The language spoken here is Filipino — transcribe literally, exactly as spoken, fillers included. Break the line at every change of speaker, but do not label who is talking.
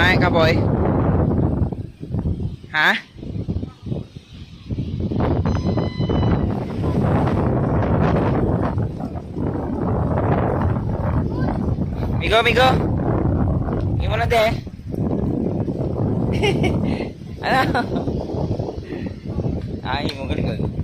Hai Kapoy. Hả? Migo, Migo. Gimana deh? Ano? Ay, mo galing.